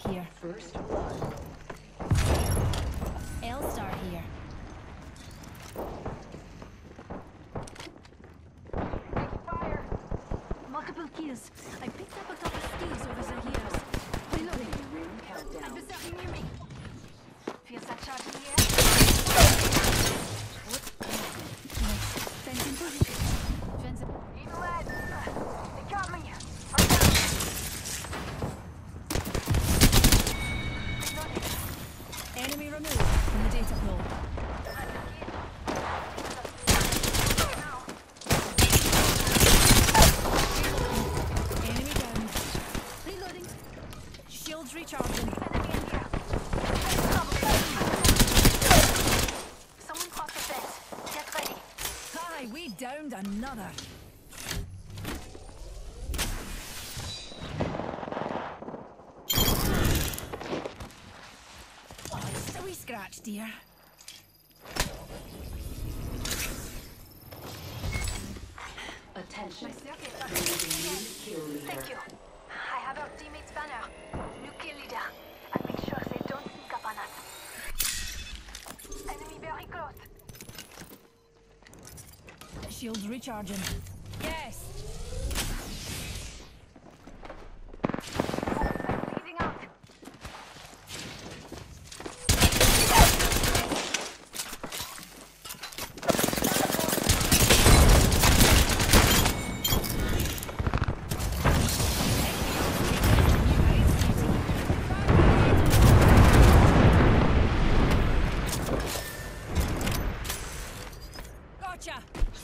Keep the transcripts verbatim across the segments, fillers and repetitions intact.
here. First blood. L-Star here. Fire! Multiple kills. I picked up a couple skills over the years. Reloading. Ring countdown. Adversary near me. Feels that charge in the air. Fence in position. Fence in... Even lad. They got me. I'm down. Reloading. Enemy removed from the data pool. Enemy down. Reloading. Shields recharging. Enemy in here. Someone crossed the fence. Get ready. Hi, we downed another. Oh, it's a wee scratch, dear. Attention. My circuit. Raising new kill leader. Thank you. I have our teammate's banner. New kill leader. I'll make sure they don't sneak up on us. Enemy very close. Shields recharging. Yes. I'm bleeding out. Gotcha.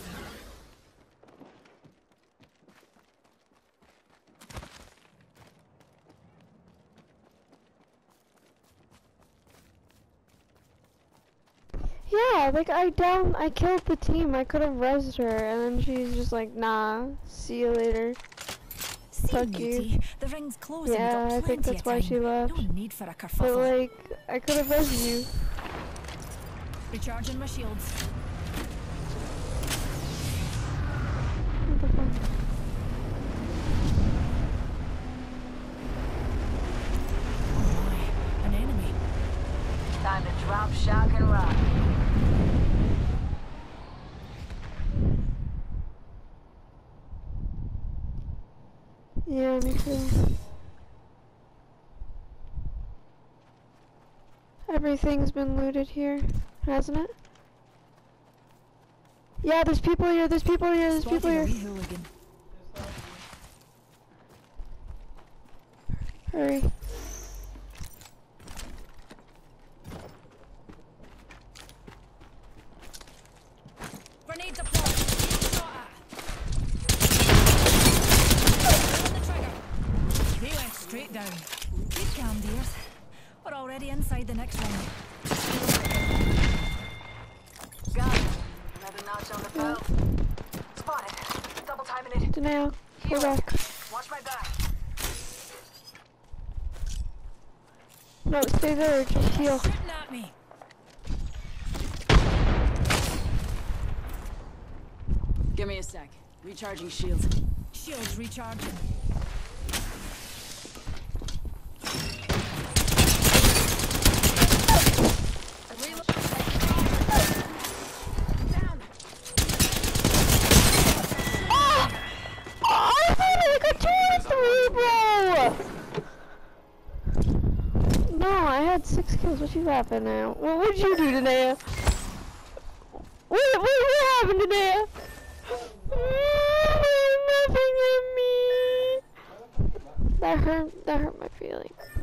Yeah, like I down, I killed the team. I could have rezzed her, and then she's just like, nah, see you later. See, Fuck you. matey, the ring's closing. Yeah, We've got I think plenty that's of why time. she left. No need for a But kerfuffle. like, I could have rezzed you. Recharging my shields. What the fuck? Oh my, an enemy. Time to drop, shock, and rock. Yeah, me too. Everything's been looted here, hasn't it? Yeah, there's people here, there's people here, there's Spotted people a here. wee hooligan. Hurry. Grenade deployed. Shot at. Pull the trigger. They went straight down. Keep calm, dears. We're already inside the next round. Got it. Another notch on the belt. Spotted. Double timing it. Danae, go back. Watch my back. No, stay there, just heal. Shooting at me. Give me a sec. Recharging shields. Shields recharging. Oh, I thought I got two or three, bro! No, I had six kills. What you laughing at? What would you do, Danae? What, what, what happened, Danae? Nothing at me. That hurt, that hurt my feelings.